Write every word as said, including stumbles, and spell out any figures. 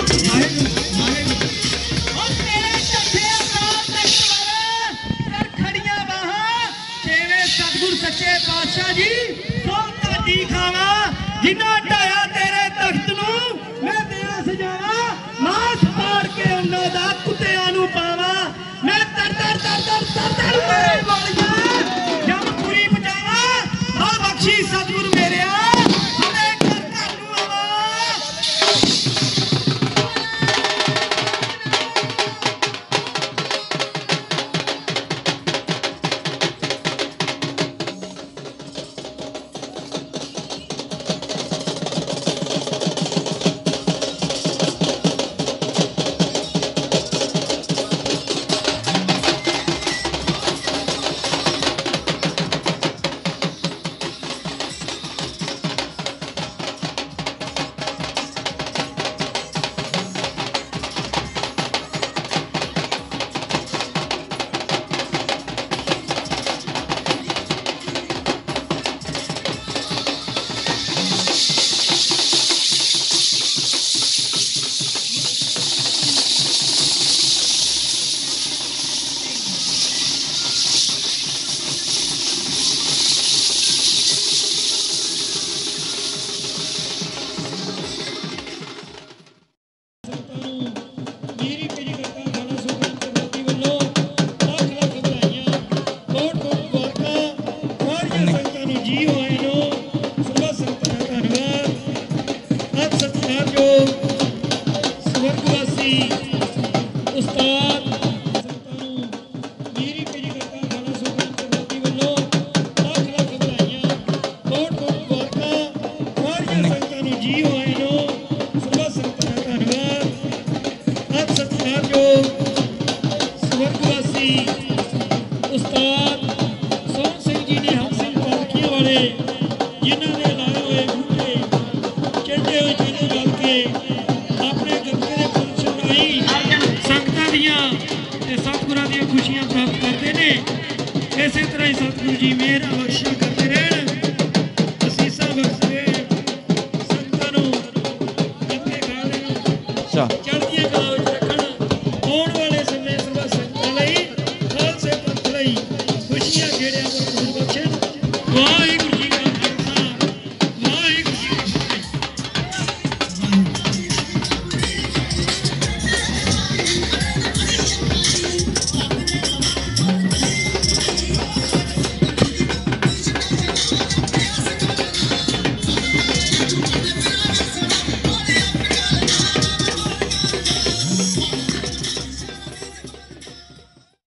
सच्चे पातशाह जी सो ताड़ी खावा जिन्ना ढाया तेरे तख्त नू मैं दिया सजावा मास पाड़ के उन्ना दा कुत्तियां नू पावा मैं तर तर तर तर तर तर मेरे वालिया जब पूरी बजावा मां बख्शी सतगुरु मेरे हमें कर कर नू आवा खुशियां प्राप्त करते हैं। इस तरह ही सतगुरु जी मेहर बख्शिश करते रहन असीसां बख्शदे संतां नूं जिथे खा लेण